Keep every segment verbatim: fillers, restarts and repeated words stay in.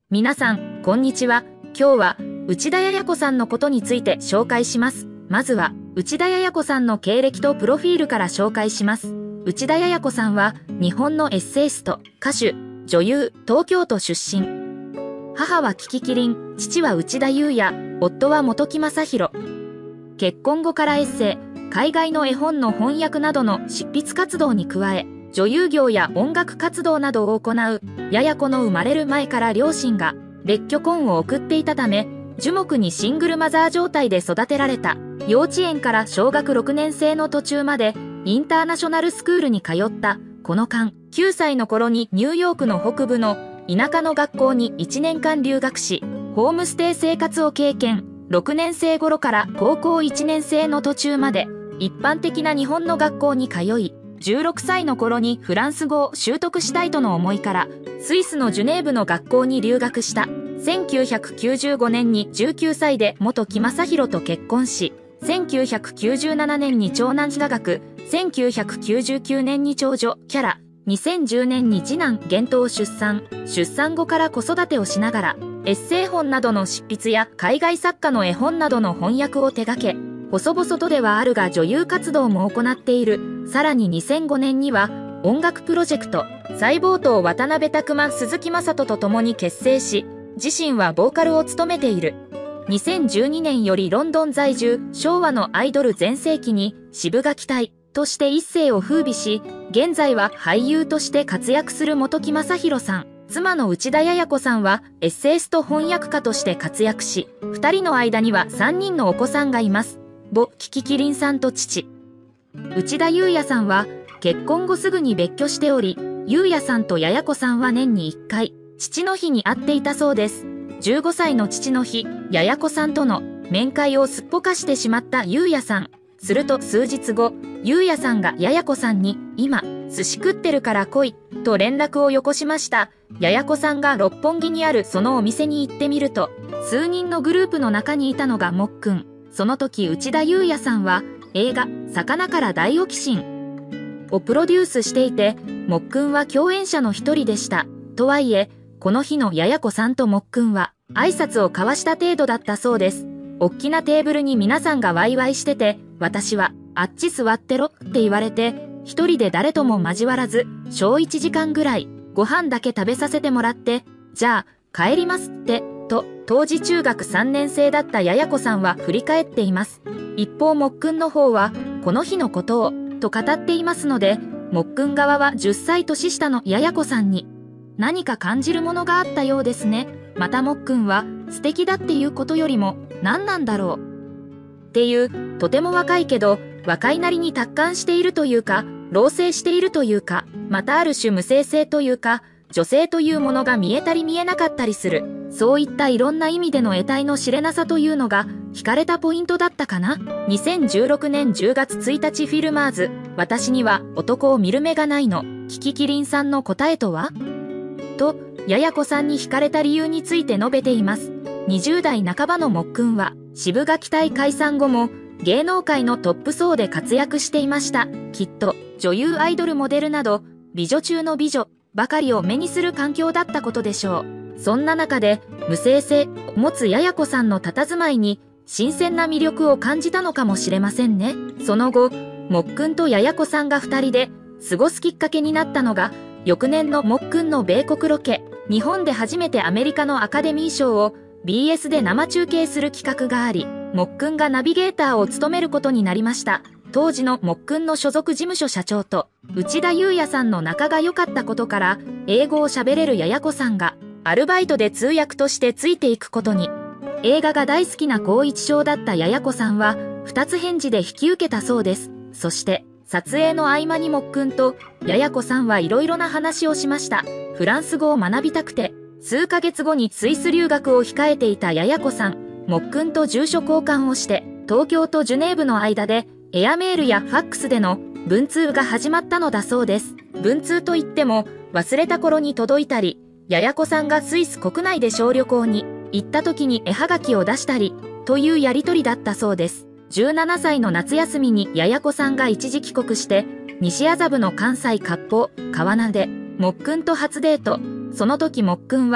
皆さん、こんにちは。今日は、内田彩子さんのことについて紹介します。まずは、内田彩子さんの経歴とプロフィールから紹介します。内田彩子さんは、日本のエッセイスト、歌手、女優、東京都出身。母はキキキリン、父は内田裕也、夫は本木雅弘。結婚後からエッセイ、海外の絵本の翻訳などの執筆活動に加え、女優業や音楽活動などを行う、彩子の生まれる前から両親が別居婚を送っていたため、樹木にシングルマザー状態で育てられた。幼稚園から小学ろくねん生の途中までインターナショナルスクールに通ったこの間、きゅうさいの頃にニューヨークの北部の田舎の学校にいちねんかん留学し、ホームステイ生活を経験。ろくねん生頃から高校いちねん生の途中まで一般的な日本の学校に通い、じゅうろくさいの頃にフランス語を習得したいとの思いからスイスのジュネーブの学校に留学した。せんきゅうひゃくきゅうじゅうごねんにじゅうきゅうさいで本木雅弘と結婚し、せんきゅうひゃくきゅうじゅうななねんに長男雅学、せんきゅうひゃくきゅうじゅうきゅうねんに長女キャラ、にせんじゅうねんに次男玄斗を出産。出産後から子育てをしながらエッセイ本などの執筆や海外作家の絵本などの翻訳を手掛け、細々とではあるが女優活動も行っている。さらににせんごねんには音楽プロジェクト細胞と渡辺拓馬鈴木雅人と共に結成し、自身はボーカルを務めている。にせんじゅうにねんよりロンドン在住、昭和のアイドル全盛期に渋垣隊として一世を風靡し、現在は俳優として活躍する本木雅弘さん。妻の内田彩子さんはエッセイスト翻訳家として活躍し、二人の間にはさんにんのお子さんがいます。母キキキリンさんと父。内田裕也さんは結婚後すぐに別居しており、裕也さんと彩子さんは年にいっかい、父の日に会っていたそうです。じゅうごさいの父の日、彩子さんとの面会をすっぽかしてしまった裕也さん。すると数日後、裕也さんが彩子さんに、今、寿司食ってるから来い、と連絡をよこしました。彩子さんが六本木にあるそのお店に行ってみると、数人のグループの中にいたのがもっくん。その時内田裕也さんは、映画、魚から大オキシンをプロデュースしていて、もっくんは共演者の一人でした。とはいえ、この日の彩子さんともっくんは、挨拶を交わした程度だったそうです。おっきなテーブルに皆さんがワイワイしてて、私は、あっち座ってろって言われて、一人で誰とも交わらず、小いちじかんぐらい、ご飯だけ食べさせてもらって、じゃあ、帰りますって、と、当時中学さんねん生だった彩子さんは振り返っています。一方もっくんの方は、この日のことを、と語っていますので、もっくん側はじゅっさい年下の彩子さんに、何か感じるものがあったようですね。またもっくんは、素敵だっていうことよりも、何なんだろう。っていう、とても若いけど、若いなりに達観しているというか、老成しているというか、またある種無性性というか、女性というものが見えたり見えなかったりする。そういったいろんな意味での得体の知れなさというのが、惹かれたポイントだったかな。にせんじゅうろくねんじゅうがつついたちフィルマーズ、私には男を見る目がないの。キキキリンさんの答えとはと、彩子さんに惹かれた理由について述べています。にじゅうだいなかばのもっくんは、渋垣隊解散後も、芸能界のトップ層で活躍していました。きっと、女優アイドルモデルなど、美女中の美女ばかりを目にする環境だったことでしょう。そんな中で、無性性を持つ彩子さんの佇まいに、新鮮な魅力を感じたのかもしれませんね。その後、もっくんと彩子さんが二人で、過ごすきっかけになったのが、翌年のもっくんの米国ロケ。日本で初めてアメリカのアカデミー賞を ビーエス で生中継する企画があり、もっくんがナビゲーターを務めることになりました。当時のもっくんの所属事務所社長と内田裕也さんの仲が良かったことから、英語を喋れる彩子さんがアルバイトで通訳としてついていくことに。映画が大好きな高一生だった彩子さんは二つ返事で引き受けたそうです。そして撮影の合間にもっくんと彩子さんはいろいろな話をしました。フランス語を学びたくて、数ヶ月後にスイス留学を控えていた彩子さん、もっくんと住所交換をして、東京とジュネーブの間で、エアメールやファックスでの文通が始まったのだそうです。文通といっても、忘れた頃に届いたり、彩子さんがスイス国内で小旅行に行った時に絵はがきを出したり、というやりとりだったそうです。じゅうななさいの夏休みに彩子さんが一時帰国して、西麻布の関西割烹、川名で、もっくんと初デート。その時もっくんは、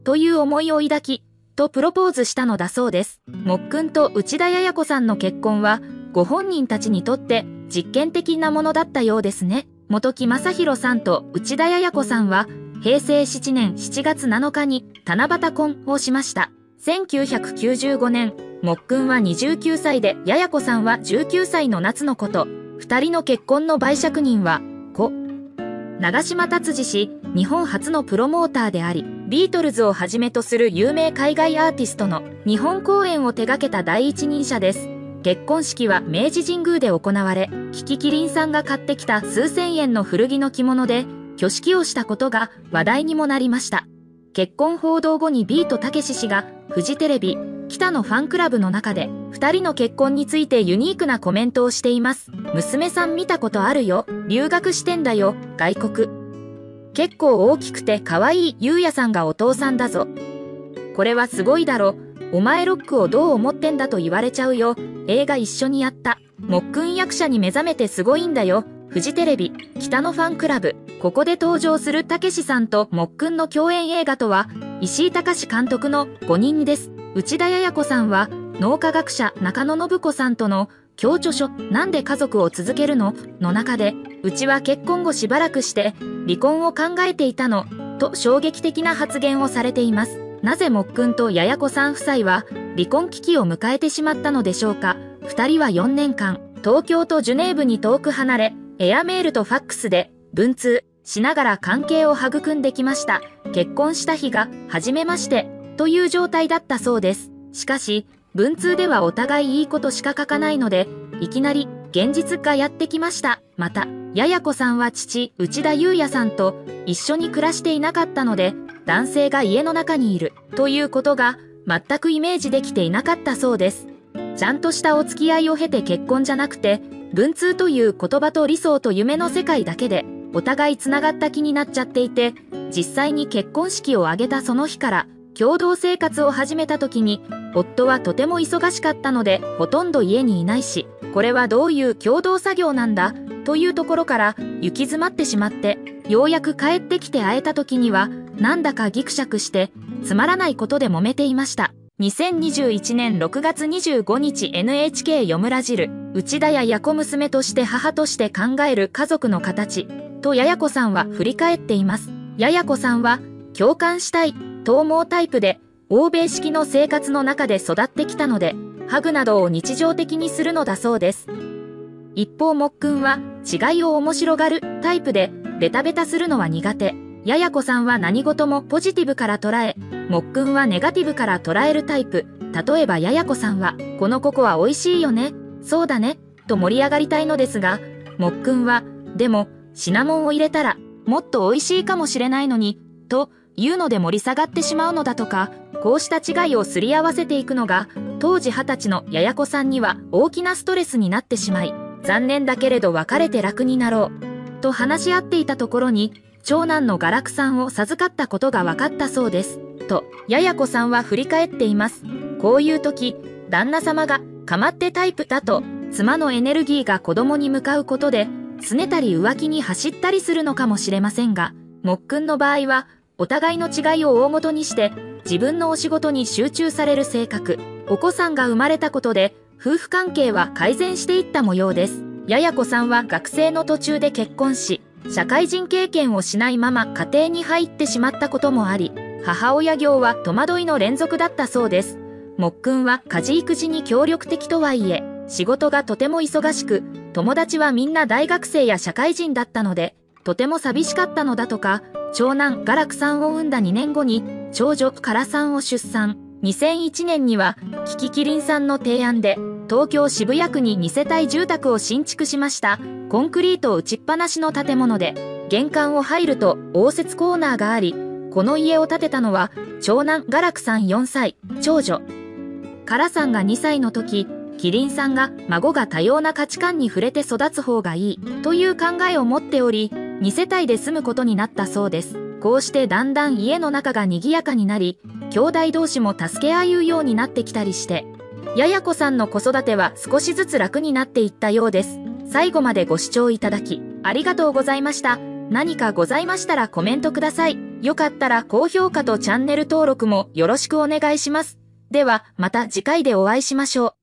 という思いを抱き、とプロポーズしたのだそうです。もっくんと内田也哉子さんの結婚は、ご本人たちにとって実験的なものだったようですね。本木雅弘さんと内田也哉子さんは、へいせいしちねんしちがつなのかに七夕婚をしました。せんきゅうひゃくきゅうじゅうごねん、もっくんはにじゅうきゅうさいで也哉子さんはじゅうきゅうさいの夏のこと。二人の結婚の媒酌人は、故長嶋達治氏、日本初のプロモーターであり、ビートルズをはじめとする有名海外アーティストの日本公演を手掛けた第一人者です。結婚式は明治神宮で行われ、キキキリンさんが買ってきた数千円の古着の着物で、挙式をしたことが話題にもなりました。結婚報道後にビートたけし氏が、フジテレビ、北のファンクラブの中で、二人の結婚についてユニークなコメントをしています。娘さん見たことあるよ。留学してんだよ、外国。結構大きくて可愛いゆうやさんがお父さんだぞ。これはすごいだろ。お前ロックをどう思ってんだと言われちゃうよ。映画一緒にやった。もっくん役者に目覚めてすごいんだよ。フジテレビ、北のファンクラブ。ここで登場するたけしさんともっくんの共演映画とは、石井隆監督のごにんです。内田也哉子さんは、脳科学者中野信子さんとの共著書、なんで家族を続けるのの中で、うちは結婚後しばらくして離婚を考えていたの、と衝撃的な発言をされています。なぜもっくんと也哉子さん夫妻は離婚危機を迎えてしまったのでしょうか。二人はよねんかん、東京とジュネーブに遠く離れ、エアメールとファックスで文通しながら関係を育んできました。結婚した日が、はじめまして、という状態だったそうです。しかし、文通ではお互いいいことしか書かないので、いきなり現実がやってきました。また、也哉子さんは父、内田裕也さんと一緒に暮らしていなかったので、男性が家の中にいるということが全くイメージできていなかったそうです。ちゃんとしたお付き合いを経て結婚じゃなくて、文通という言葉と理想と夢の世界だけで、お互いつながった気になっちゃっていて、実際に結婚式を挙げたその日から、共同生活を始めた時に、夫はとても忙しかったので、ほとんど家にいないし、これはどういう共同作業なんだ、というところから、行き詰まってしまって、ようやく帰ってきて会えた時には、なんだかギクシャクして、つまらないことで揉めていました。にせんにじゅういちねんろくがつにじゅうごにち エヌエイチケー 読むらじる、内田也哉子娘として母として考える家族の形、と也哉子さんは振り返っています。也哉子さんは、共感したい、と思うタイプで、欧米式の生活の中で育ってきたので、ハグなどを日常的にするのだそうです。一方もっくんは、違いを面白がるタイプで、ベタベタするのは苦手。也哉子さんは何事もポジティブから捉え、もっくんはネガティブから捉えるタイプ。例えば也哉子さんは、このココア美味しいよね、そうだね、と盛り上がりたいのですが、もっくんは、でも、シナモンを入れたら、もっと美味しいかもしれないのに、というので盛り下がってしまうのだとか、こうした違いをすり合わせていくのが、当時はたちの也哉子さんには大きなストレスになってしまい、残念だけれど別れて楽になろう、と話し合っていたところに、長男のガラクさんを授かったことが分かったそうです。と、也哉子さんは振り返っています。こういう時、旦那様が構ってタイプだと、妻のエネルギーが子供に向かうことで、拗ねたり浮気に走ったりするのかもしれませんが、もっくんの場合は、お互いの違いを大元にして、自分のお仕事に集中される性格。お子さんが生まれたことで、夫婦関係は改善していった模様です。也哉子さんは学生の途中で結婚し、社会人経験をしないまま家庭に入ってしまったこともあり、母親業は戸惑いの連続だったそうです。もっくんは家事育児に協力的とはいえ、仕事がとても忙しく、友達はみんな大学生や社会人だったので、とても寂しかったのだとか、長男ガラクさんを産んだにねんごに、長女カラさんを出産。にせんいちねんには、キキキリンさんの提案で、東京渋谷区ににせたい住宅を新築しました。コンクリート打ちっぱなしの建物で、玄関を入ると応接コーナーがあり、この家を建てたのは、長男ガラクさんよんさい、長女カラさんがにさいの時、キリンさんが孫が多様な価値観に触れて育つ方がいいという考えを持っており、にせたいで住むことになったそうです。こうしてだんだん家の中が賑やかになり、兄弟同士も助け合うようになってきたりして、也哉子さんの子育ては少しずつ楽になっていったようです。最後までご視聴いただき、ありがとうございました。何かございましたらコメントください。 よかったら高評価とチャンネル登録もよろしくお願いします。では、また次回でお会いしましょう。